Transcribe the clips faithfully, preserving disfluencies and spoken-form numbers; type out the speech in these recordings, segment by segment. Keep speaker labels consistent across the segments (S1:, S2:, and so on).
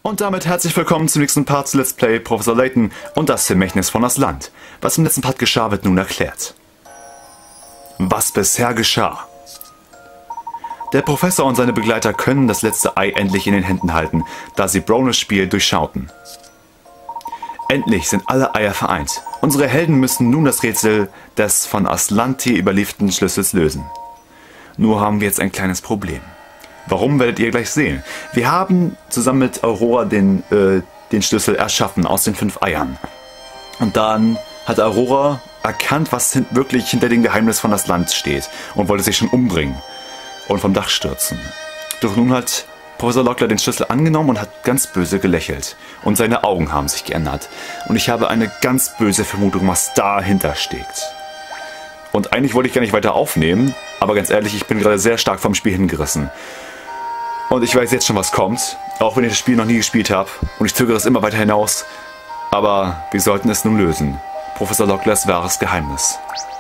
S1: Und damit herzlich willkommen zum nächsten Part zu Let's Play Professor Layton und das Vermächtnis von Aslant. Was im letzten Part geschah, wird nun erklärt. Was bisher geschah. Der Professor und seine Begleiter können das letzte Ei endlich in den Händen halten, da sie Brones Spiel durchschauten. Endlich sind alle Eier vereint. Unsere Helden müssen nun das Rätsel des von Aslanti überlieferten Schlüssels lösen. Nur haben wir jetzt ein kleines Problem. Warum, werdet ihr gleich sehen. Wir haben zusammen mit Aurora den, äh, den Schlüssel erschaffen aus den fünf Eiern. Und dann hat Aurora erkannt, was hin wirklich hinter dem Geheimnis von Aslant steht und wollte sich schon umbringen und vom Dach stürzen. Doch nun hat Professor Locklear den Schlüssel angenommen und hat ganz böse gelächelt. Und seine Augen haben sich geändert. Und ich habe eine ganz böse Vermutung, was dahinter steckt. Und eigentlich wollte ich gar nicht weiter aufnehmen, aber ganz ehrlich, ich bin gerade sehr stark vom Spiel hingerissen. Und ich weiß jetzt schon, was kommt, auch wenn ich das Spiel noch nie gespielt habe. Und ich zögere es immer weiter hinaus. Aber wir sollten es nun lösen. Professor Locklears wahres Geheimnis.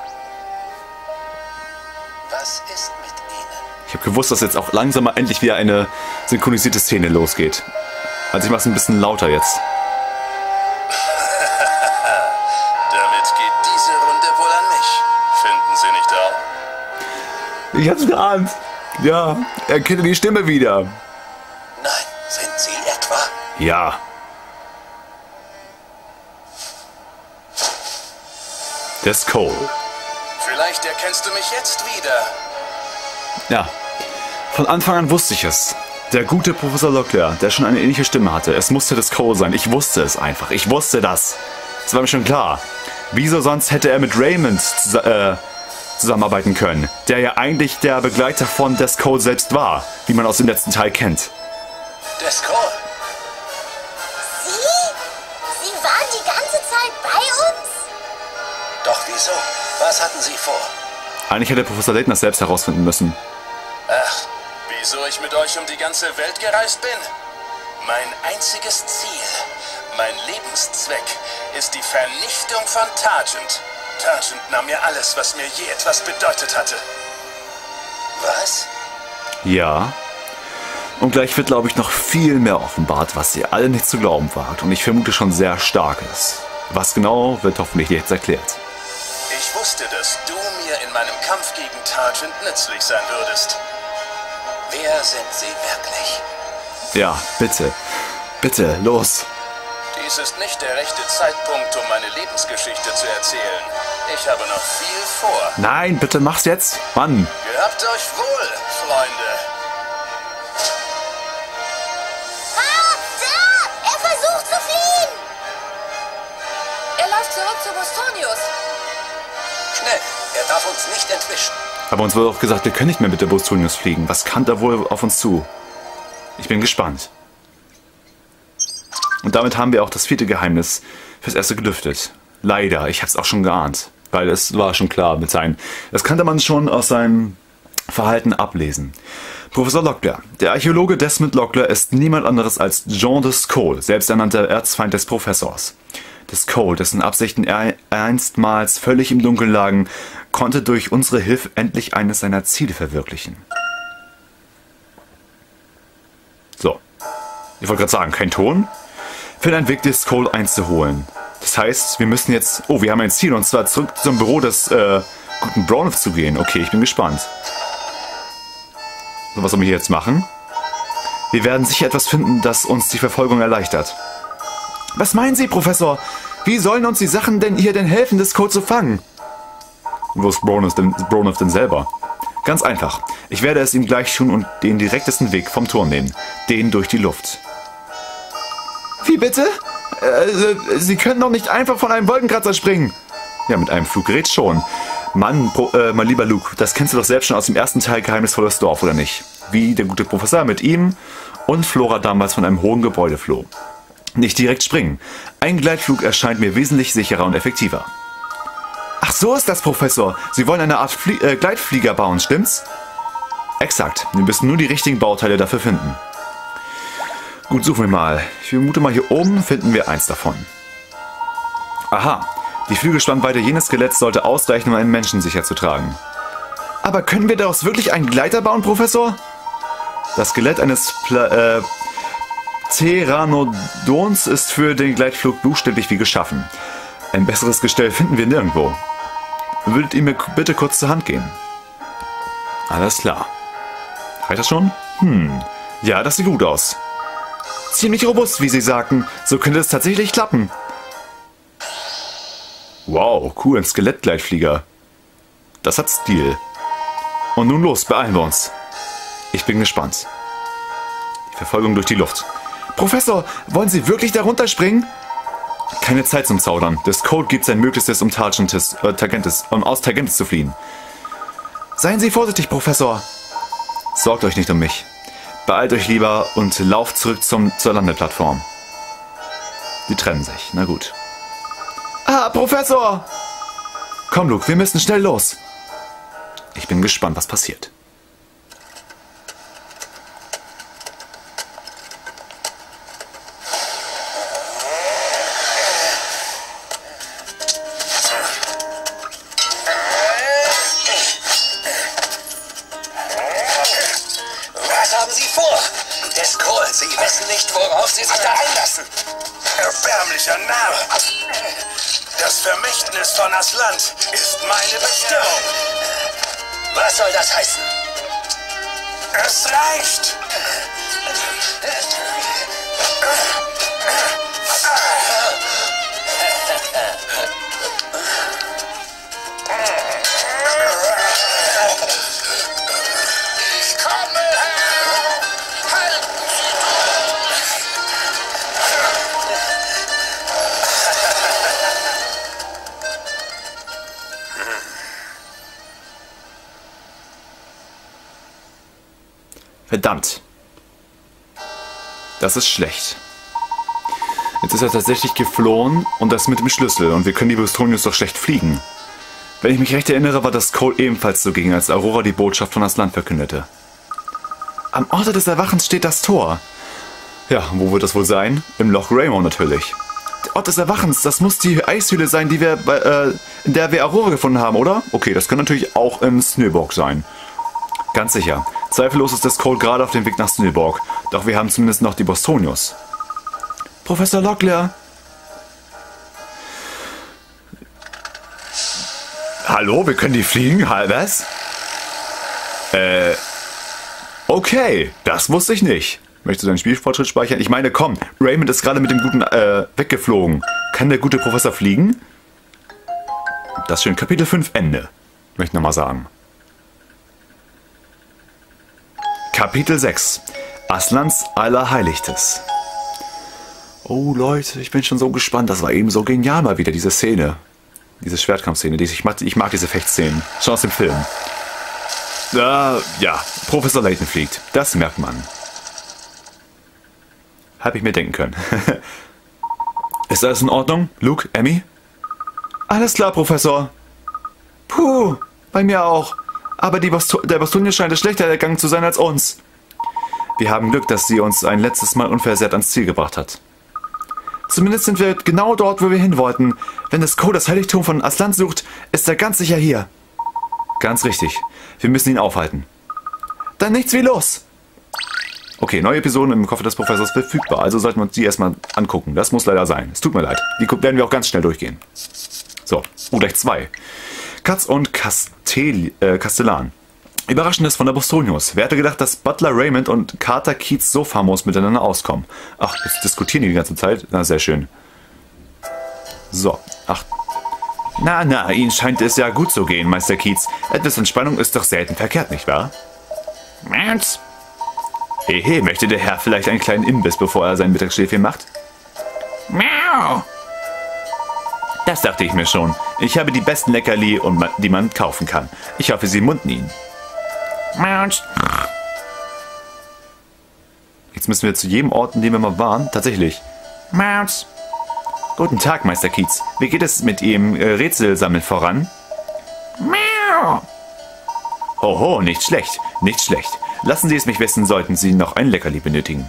S2: Was ist mit Ihnen?
S1: Ich habe gewusst, dass jetzt auch langsam mal endlich wieder eine synchronisierte Szene losgeht. Also ich mache es ein bisschen lauter jetzt.
S2: Damit geht diese Runde wohl an mich. Finden Sie nicht auch?
S1: Ich hab's geahnt. Ja, erkenne die Stimme wieder.
S2: Nein, sind Sie etwa?
S1: Ja. Der Skoll.
S2: Vielleicht erkennst du mich jetzt wieder.
S1: Ja. Von Anfang an wusste ich es. Der gute Professor Locklear, der schon eine ähnliche Stimme hatte. Es musste der Skoll sein. Ich wusste es einfach. Ich wusste das. Das war mir schon klar. Wieso sonst hätte er mit Raymond äh, zusammenarbeiten können, der ja eigentlich der Begleiter von der Skoll selbst war, wie man aus dem letzten Teil kennt.
S2: Der Skoll?
S3: Sie? Sie waren die ganze Zeit bei uns?
S2: Doch wieso? Was hatten Sie vor?
S1: Eigentlich hätte Professor Layton das selbst herausfinden müssen.
S2: Ach, wieso ich mit euch um die ganze Welt gereist bin? Mein einziges Ziel, mein Lebenszweck ist die Vernichtung von Targent. Targent nahm mir alles, was mir je etwas bedeutet hatte. Was?
S1: Ja. Und gleich wird, glaube ich, noch viel mehr offenbart, was ihr alle nicht zu glauben wagt. Und ich vermute schon sehr Starkes. Was genau, wird hoffentlich jetzt erklärt.
S2: Ich wusste, dass du mir in meinem Kampf gegen Targent nützlich sein würdest. Wer sind Sie wirklich?
S1: Ja, bitte. Bitte, los.
S2: Dies ist nicht der rechte Zeitpunkt, um meine Lebensgeschichte zu erzählen. Ich habe noch viel vor.
S1: Nein, bitte mach's jetzt. Mann.
S2: Gehabt euch wohl, Freunde.
S3: Ah, da! Er versucht zu fliehen!
S4: Er läuft zurück zu Bostonius.
S2: Schnell, er darf uns nicht entwischen.
S1: Aber uns wurde auch gesagt, wir können nicht mehr mit der Bostonius fliegen. Was kann da wohl auf uns zu? Ich bin gespannt. Und damit haben wir auch das vierte Geheimnis fürs erste gelüftet. Leider, ich hab's auch schon geahnt. Weil es war schon klar mit seinem... Das kannte man schon aus seinem Verhalten ablesen. Professor Locklear. Der Archäologe Desmond Locklear ist niemand anderes als Jean de Skoll, selbsternannter Erzfeind des Professors. De Skoll, dessen Absichten einstmals völlig im Dunkeln lagen, konnte durch unsere Hilfe endlich eines seiner Ziele verwirklichen. So. Ich wollte gerade sagen, kein Ton? Für einen Weg, de Skoll einzuholen. Das heißt, wir müssen jetzt... Oh, wir haben ein Ziel, und zwar zurück zum Büro des äh, guten Brown zu gehen. Okay, ich bin gespannt. So, was sollen wir hier jetzt machen? Wir werden sicher etwas finden, das uns die Verfolgung erleichtert. Was meinen Sie, Professor? Wie sollen uns die Sachen denn hier denn helfen, das Code zu fangen? Wo ist Brown denn, Brown denn selber? Ganz einfach. Ich werde es ihm gleich tun und den direktesten Weg vom Turm nehmen. Den durch die Luft. Wie bitte? Äh, Sie können doch nicht einfach von einem Wolkenkratzer springen. Ja, mit einem Fluggerät schon. Mann, Pro, äh, mein lieber Luke, das kennst du doch selbst schon aus dem ersten Teil Geheimnisvolles Dorf, oder nicht? Wie der gute Professor mit ihm und Flora damals von einem hohen Gebäude floh. Nicht direkt springen. Ein Gleitflug erscheint mir wesentlich sicherer und effektiver. Ach, so ist das, Professor. Sie wollen eine Art Flie äh, Gleitflieger bauen, stimmt's? Exakt. Wir müssen nur die richtigen Bauteile dafür finden. Gut, suchen wir mal. Ich vermute mal, hier oben finden wir eins davon. Aha. Die Flügelspannweite jenes Skeletts sollte ausreichen, um einen Menschen sicher zu tragen. Aber können wir daraus wirklich einen Gleiter bauen, Professor? Das Skelett eines Pla äh, Pteranodons ist für den Gleitflug buchstäblich wie geschaffen. Ein besseres Gestell finden wir nirgendwo. Würdet ihr mir bitte kurz zur Hand gehen? Alles klar. Reicht das schon? Hm, ja, das sieht gut aus. Ziemlich robust, wie Sie sagten. So könnte es tatsächlich klappen. Wow, cool, ein Skelettgleitflieger. Das hat Stil. Und nun los, beeilen wir uns. Ich bin gespannt. Die Verfolgung durch die Luft. Professor, wollen Sie wirklich da runterspringen? Keine Zeit zum Zaudern. Das Code gibt sein Möglichstes, um Targentis, äh, Targentis, um aus Targentis zu fliehen. Seien Sie vorsichtig, Professor. Sorgt euch nicht um mich. Beeilt euch lieber und lauft zurück zum, zur Landeplattform. Die trennen sich. Na gut. Ah, Professor! Komm, Luke, wir müssen schnell los. Ich bin gespannt, was passiert.
S2: Was haben Sie vor? Descol, Sie wissen nicht, worauf Sie sich da einlassen. Erbärmlicher Narr. Das Vermächtnis von Aslant ist meine Bestimmung. Was soll das heißen? Es reicht. Ich komme her. Halten Sie durch.
S1: Verdammt. Das ist schlecht. Jetzt ist er tatsächlich geflohen und das mit dem Schlüssel und wir können die Bostonius doch schlecht fliegen. Wenn ich mich recht erinnere, war das Cole ebenfalls so ging, als Aurora die Botschaft von Aslant verkündete. Am Orte des Erwachens steht das Tor. Ja, wo wird das wohl sein? Im Loch Raymond natürlich. Der Ort des Erwachens, das muss die Eishöhle sein, die wir, äh, in der wir Aurora gefunden haben, oder? Okay, das kann natürlich auch im Snöborg sein. Ganz sicher. Zweifellos ist das Cole gerade auf dem Weg nach Snöborg. Doch wir haben zumindest noch die Bostonius. Professor Locklear. Hallo, wir können die fliegen? Was? Äh. Okay, das wusste ich nicht. Möchtest du deinen Spielfortschritt speichern? Ich meine, komm, Raymond ist gerade mit dem Guten äh, weggeflogen. Kann der gute Professor fliegen? Das ist schön. Kapitel fünf, Ende. Möchte ich nochmal sagen. Kapitel sechs. Aslans Allerheiligtes. Oh Leute, ich bin schon so gespannt. Das war eben so genial mal wieder, diese Szene. Diese Schwertkampfszene. Ich mag, ich mag diese Fechtszenen. Schon aus dem Film. Äh, ja, Professor Layton fliegt. Das merkt man. Hab ich mir denken können. Ist alles in Ordnung? Luke, Emmy? Alles klar, Professor. Puh, bei mir auch. Aber die Basto der Bastonier scheint es schlechter ergangen zu sein als uns. Wir haben Glück, dass sie uns ein letztes Mal unversehrt ans Ziel gebracht hat. Zumindest sind wir genau dort, wo wir hin wollten. Wenn das Cole das Heiligtum von Aslant sucht, ist er ganz sicher hier. Ganz richtig. Wir müssen ihn aufhalten. Dann nichts wie los. Okay, neue Episoden im Koffer des Professors verfügbar. Also sollten wir uns die erstmal angucken. Das muss leider sein. Es tut mir leid. Die werden wir auch ganz schnell durchgehen. So, U gleich zwei. Katz und Castell, äh, Castellan. Überraschendes von der Bostonius. Wer hätte gedacht, dass Butler Raymond und Carter Keats so famos miteinander auskommen? Ach, jetzt diskutieren die die ganze Zeit. Na, sehr schön. So, ach. Na, na, Ihnen scheint es ja gut zu gehen, Meister Keats. Etwas Entspannung ist doch selten verkehrt, nicht wahr? März. Hehe, möchte der Herr vielleicht einen kleinen Imbiss, bevor er sein Mittagsschläfchen macht? Miau. Das dachte ich mir schon. Ich habe die besten Leckerli, die man kaufen kann. Ich hoffe, Sie munden ihn. Jetzt müssen wir zu jedem Ort, in dem wir mal waren. Tatsächlich. Guten Tag, Meister Keats. Wie geht es mit Ihrem äh, Rätselsammeln voran? Hoho, nicht schlecht. Nicht schlecht. Lassen Sie es mich wissen, sollten Sie noch ein Leckerli benötigen.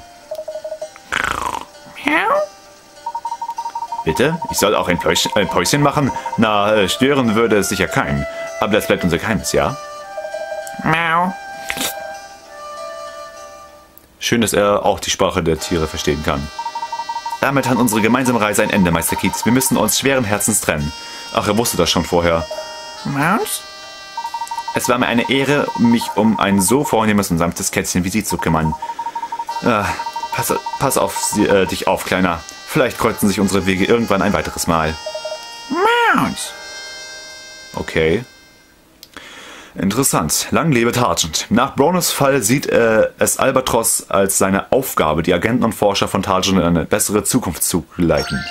S1: Bitte? Ich soll auch ein Päuschen, ein Päuschen machen? Na, äh, stören würde es sicher keinen. Aber das bleibt unser Geheimnis, ja? Miau. Schön, dass er auch die Sprache der Tiere verstehen kann. Damit hat unsere gemeinsame Reise ein Ende, Meister Keats. Wir müssen uns schweren Herzens trennen. Ach, er wusste das schon vorher. Maus? Es war mir eine Ehre, mich um ein so vornehmes und sanftes Kätzchen wie Sie zu kümmern. Äh, pass, pass auf sie, äh, dich auf, Kleiner. Vielleicht kreuzen sich unsere Wege irgendwann ein weiteres Mal. Maus. Okay. Interessant. Lang lebe Targent. Nach Brownes Fall sieht äh, es Albatros als seine Aufgabe, die Agenten und Forscher von Targent in eine bessere Zukunft zu leiten.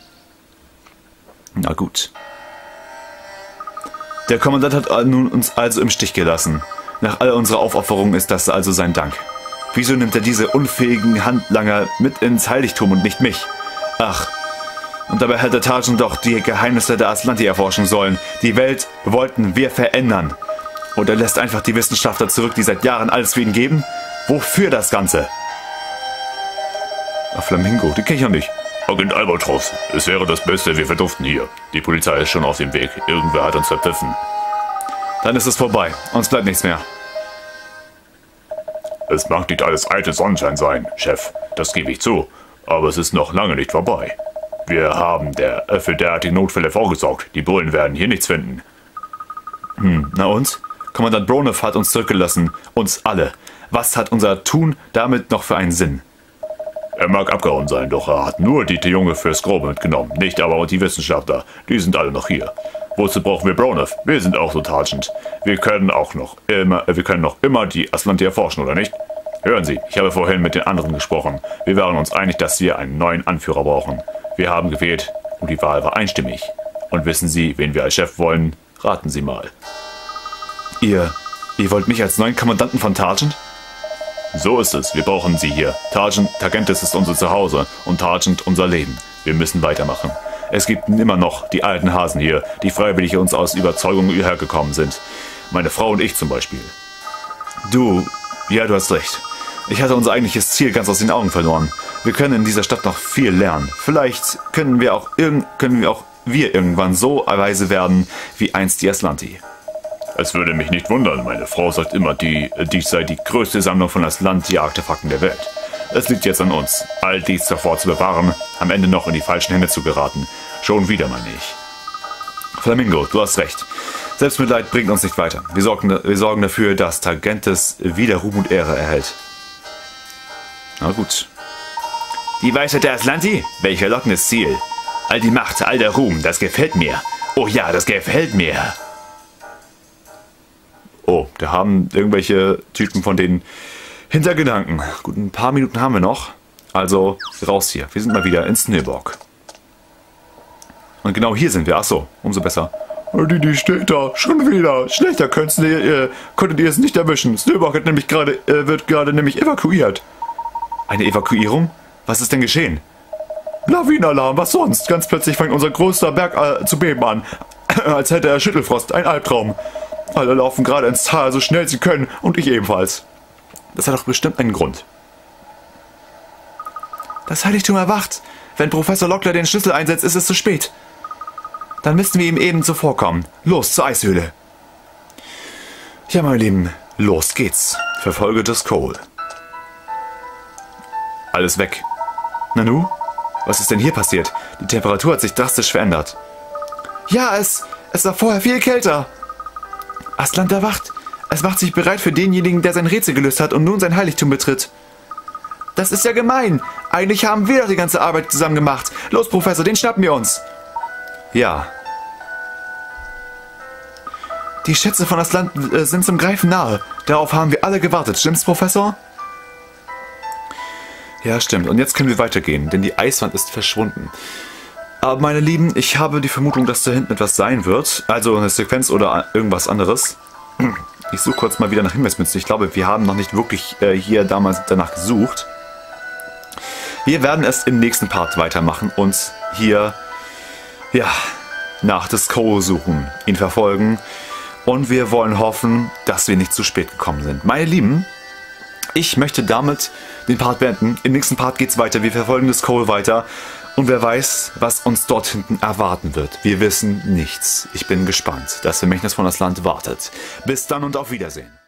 S1: Na gut. Der Kommandant hat nun uns also im Stich gelassen. Nach all unserer Aufopferung ist das also sein Dank. Wieso nimmt er diese unfähigen Handlanger mit ins Heiligtum und nicht mich? Ach, und dabei hätte Targent doch die Geheimnisse der Aslanti erforschen sollen. Die Welt wollten wir verändern. Und er lässt einfach die Wissenschaftler zurück, die seit Jahren alles für ihn geben? Wofür das Ganze? Ach, Flamingo, die kenne ich noch nicht.
S5: Agent Albatros, es wäre das Beste, wir verduften hier. Die Polizei ist schon auf dem Weg. Irgendwer hat uns verpfiffen.
S1: Dann ist es vorbei. Uns bleibt nichts mehr.
S5: Es mag nicht alles alte Sonnenschein sein, Chef. Das gebe ich zu. Aber es ist noch lange nicht vorbei. Wir haben der, äh, für derartige Notfälle vorgesorgt. Die Bullen werden hier nichts finden.
S1: Hm, na und? Kommandant Bronev hat uns zurückgelassen. Uns alle. Was hat unser Tun damit noch für einen Sinn?
S5: Er mag abgehauen sein, doch er hat nur die Junge fürs Grobe mitgenommen. Nicht aber die Wissenschaftler. Die sind alle noch hier. Wozu brauchen wir Bronev? Wir sind auch so Targent. Wir können auch noch immer, äh, wir können noch immer die Aslanti erforschen, oder nicht? Hören Sie, ich habe vorhin mit den anderen gesprochen. Wir waren uns einig, dass wir einen neuen Anführer brauchen. Wir haben gewählt und die Wahl war einstimmig. Und wissen Sie, wen wir als Chef wollen? Raten Sie mal.
S1: Ihr, ihr wollt mich als neuen Kommandanten von Targent?
S5: So ist es, wir brauchen Sie hier. Targent, Targentis ist unser Zuhause und Targent unser Leben. Wir müssen weitermachen. Es gibt immer noch die alten Hasen hier, die freiwillig uns aus Überzeugung hierher gekommen sind. Meine Frau und ich zum Beispiel.
S1: Du, ja, du hast recht. Ich hatte unser eigentliches Ziel ganz aus den Augen verloren. Wir können in dieser Stadt noch viel lernen. Vielleicht können wir auch, irg können wir, auch wir irgendwann so weise werden wie einst die Aslanti.
S5: Es würde mich nicht wundern, meine Frau sagt immer, die, dies sei die größte Sammlung von Aslanti-Artefakten der Welt. Es liegt jetzt an uns, all dies davor zu bewahren, am Ende noch in die falschen Hände zu geraten. Schon wieder, meine ich.
S1: Flamingo, du hast recht. Selbstmitleid bringt uns nicht weiter. Wir sorgen, wir sorgen dafür, dass Targentis wieder Ruhm und Ehre erhält. Na gut. Die Weisheit der Aslanti? Welch verlockendes Ziel. All die Macht, all der Ruhm, das gefällt mir. Oh ja, das gefällt mir. Oh, da haben irgendwelche Typen von denen Hintergedanken. Gut, ein paar Minuten haben wir noch. Also raus hier. Wir sind mal wieder in Snilborg. Und genau hier sind wir. Achso, umso besser. Die, die steht da. Schon wieder. Schlechter könnt ihr, äh, konntet ihr es nicht erwischen. Snilborg hat nämlich gerade, äh, wird gerade nämlich evakuiert. Eine Evakuierung? Was ist denn geschehen? Lawinenalarm, was sonst? Ganz plötzlich fängt unser größter Berg äh, zu beben an. Als hätte er Schüttelfrost. Ein Albtraum. Alle laufen gerade ins Tal, so schnell sie können. Und ich ebenfalls. Das hat doch bestimmt einen Grund. Das Heiligtum erwacht. Wenn Professor Lockler den Schlüssel einsetzt, ist es zu spät. Dann müssten wir ihm eben zuvorkommen. Los zur Eishöhle. Ja, meine Lieben, los geht's. Verfolge das Cole. Alles weg. Nanu? Was ist denn hier passiert? Die Temperatur hat sich drastisch verändert. Ja, es, es war vorher viel kälter. Aslant erwacht. Es macht sich bereit für denjenigen, der sein Rätsel gelöst hat und nun sein Heiligtum betritt. Das ist ja gemein. Eigentlich haben wir doch die ganze Arbeit zusammen gemacht. Los, Professor, den schnappen wir uns. Ja. Die Schätze von Aslant äh, sind zum Greifen nahe. Darauf haben wir alle gewartet. Stimmt's, Professor? Ja, stimmt. Und jetzt können wir weitergehen, denn die Eiswand ist verschwunden. Aber meine Lieben, ich habe die Vermutung, dass da hinten etwas sein wird. Also eine Sequenz oder irgendwas anderes. Ich suche kurz mal wieder nach Himmelsmünzen. Ich glaube, wir haben noch nicht wirklich äh, hier damals danach gesucht. Wir werden es im nächsten Part weitermachen und hier, ja, nach des Cole suchen, ihn verfolgen. Und wir wollen hoffen, dass wir nicht zu spät gekommen sind. Meine Lieben, ich möchte damit den Part beenden. Im nächsten Part geht es weiter. Wir verfolgen das Cole weiter. Und wer weiß, was uns dort hinten erwarten wird. Wir wissen nichts. Ich bin gespannt. Das Vermächtnis von Aslant wartet. Bis dann und auf Wiedersehen.